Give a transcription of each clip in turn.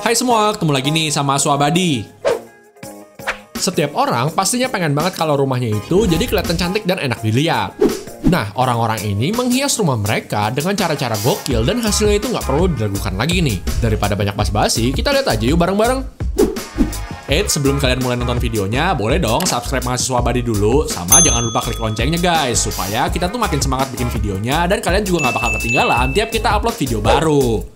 Hai semua, ketemu lagi nih sama Swabadi. Setiap orang pastinya pengen banget kalau rumahnya itu jadi kelihatan cantik dan enak dilihat. Nah, orang-orang ini menghias rumah mereka dengan cara-cara gokil dan hasilnya itu nggak perlu diragukan lagi nih. Daripada banyak basa-basi, kita lihat aja yuk bareng-bareng. Sebelum kalian mulai nonton videonya, boleh dong subscribe Mahasiswa Abadi dulu, sama jangan lupa klik loncengnya guys, supaya kita tuh makin semangat bikin videonya dan kalian juga nggak bakal ketinggalan tiap kita upload video baru.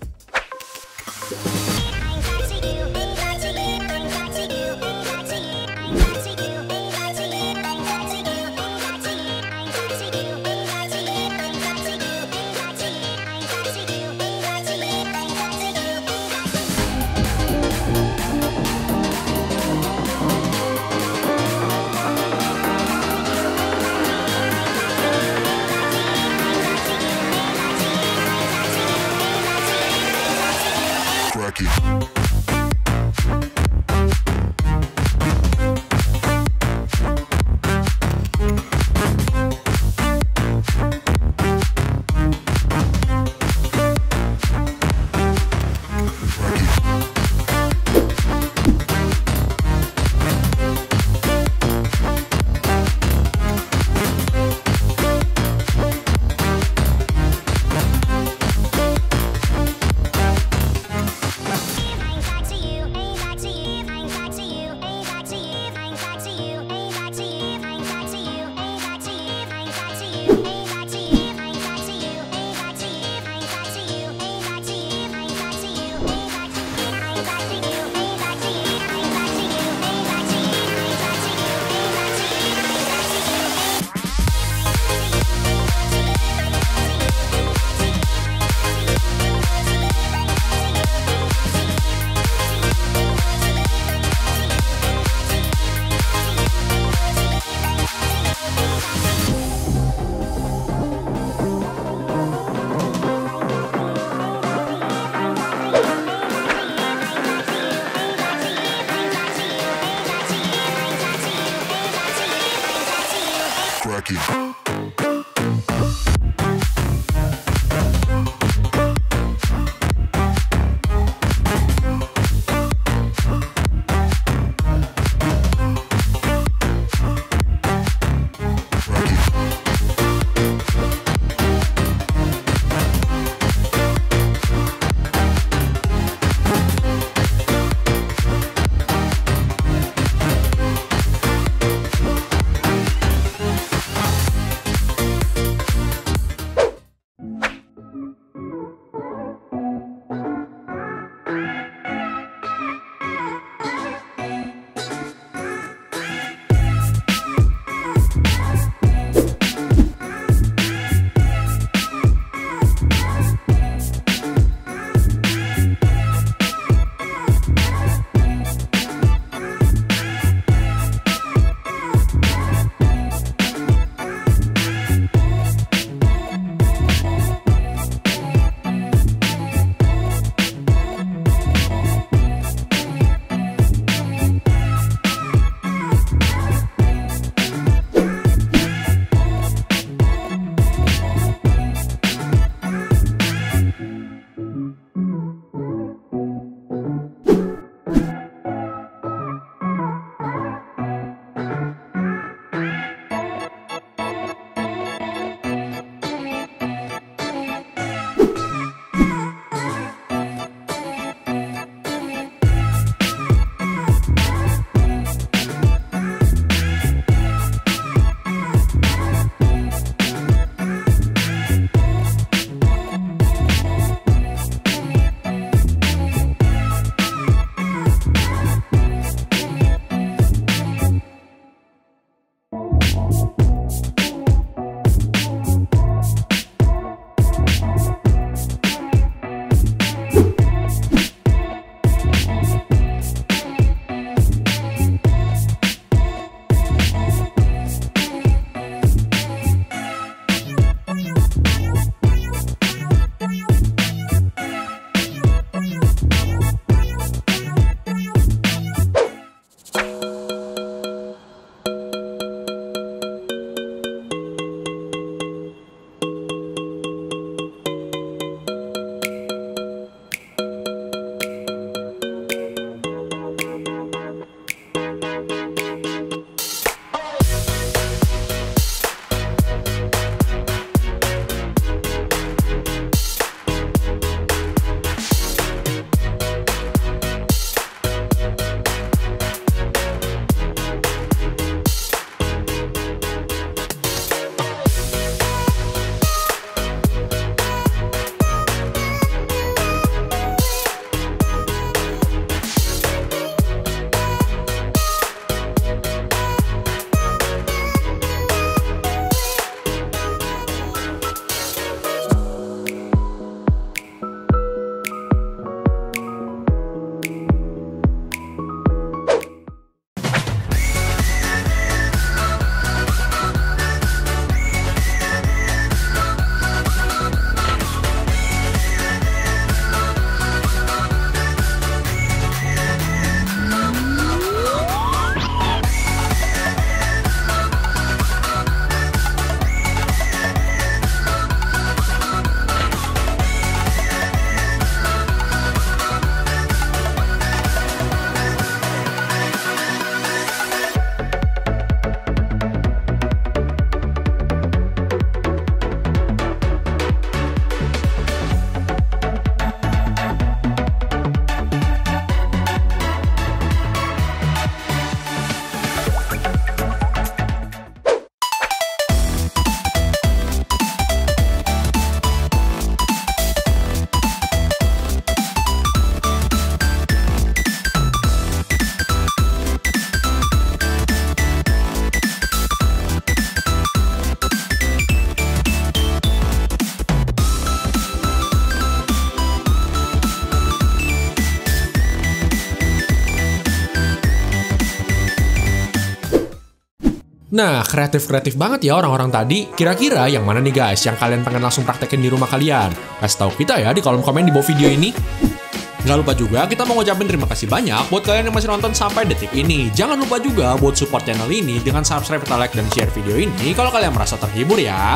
Nah, kreatif-kreatif banget ya orang-orang tadi. Kira-kira yang mana nih guys yang kalian pengen langsung praktekin di rumah kalian? Kasih tahu kita ya di kolom komen di bawah video ini. Nggak lupa juga kita mau ngucapin terima kasih banyak buat kalian yang masih nonton sampai detik ini. Jangan lupa juga buat support channel ini dengan subscribe, like, dan share video ini kalau kalian merasa terhibur ya.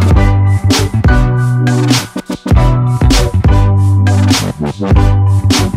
Wow.